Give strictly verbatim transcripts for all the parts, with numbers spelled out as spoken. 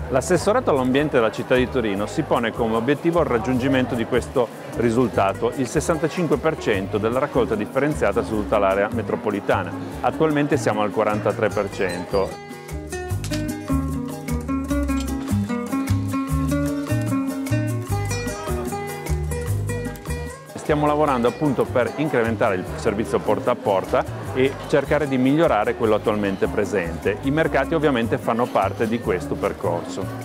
L'assessorato all'ambiente della città di Torino si pone come obiettivo il raggiungimento di questo risultato, il sessantacinque per cento della raccolta differenziata su tutta l'area metropolitana. Attualmente siamo al quarantatré per cento. Stiamo lavorando appunto per incrementare il servizio porta a porta e cercare di migliorare quello attualmente presente. I mercati ovviamente fanno parte di questo percorso.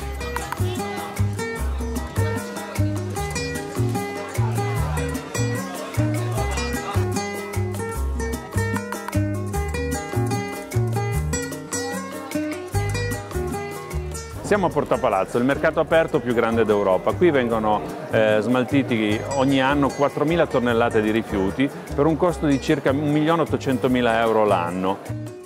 Siamo a Porta Palazzo, il mercato aperto più grande d'Europa. Qui vengono eh, smaltiti ogni anno quattromila tonnellate di rifiuti per un costo di circa un milione ottocentomila euro l'anno.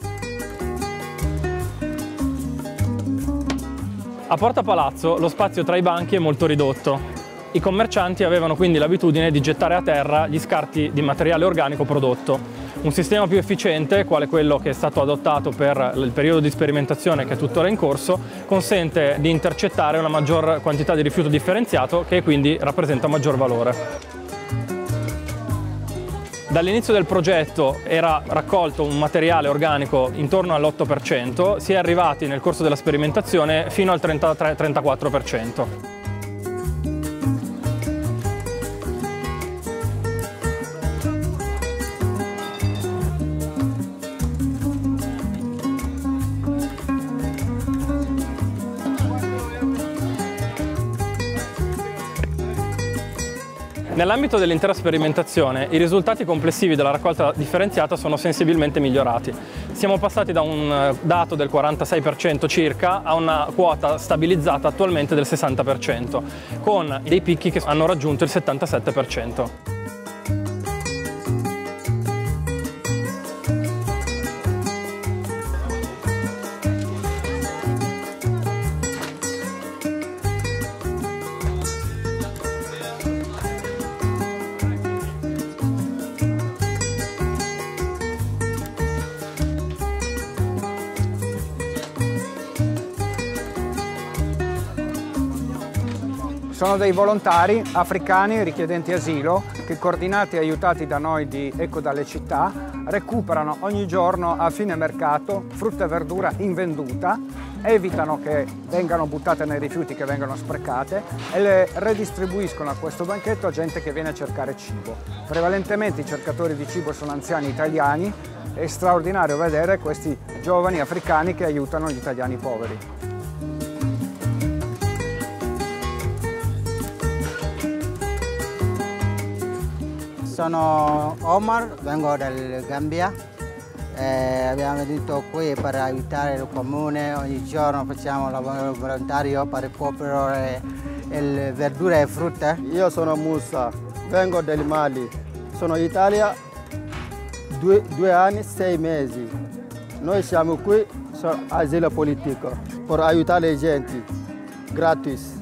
A Porta Palazzo lo spazio tra i banchi è molto ridotto. I commercianti avevano quindi l'abitudine di gettare a terra gli scarti di materiale organico prodotto. Un sistema più efficiente, quale quello che è stato adottato per il periodo di sperimentazione che è tuttora in corso, consente di intercettare una maggior quantità di rifiuto differenziato che quindi rappresenta maggior valore. Dall'inizio del progetto era raccolto un materiale organico intorno all'otto per cento, si è arrivati nel corso della sperimentazione fino al trentatré trentaquattro per cento. Nell'ambito dell'intera sperimentazione, i risultati complessivi della raccolta differenziata sono sensibilmente migliorati. Siamo passati da un dato del quarantasei per cento circa a una quota stabilizzata attualmente del sessanta per cento, con dei picchi che hanno raggiunto il settantasette per cento. Sono dei volontari africani richiedenti asilo che, coordinati e aiutati da noi di Eco dalle Città, recuperano ogni giorno a fine mercato frutta e verdura invenduta, evitano che vengano buttate nei rifiuti, che vengono sprecate, e le redistribuiscono a questo banchetto a gente che viene a cercare cibo. Prevalentemente i cercatori di cibo sono anziani italiani. È straordinario vedere questi giovani africani che aiutano gli italiani poveri. Sono Omar, vengo dal Gambia, eh, abbiamo venuto qui per aiutare il comune, ogni giorno facciamo lavoro volontario per recuperare le verdure e frutta. Io sono Musa, vengo dal Mali, sono in Italia due, due anni, sei mesi. Noi siamo qui, sono asilo politico, per aiutare le gente, gratis.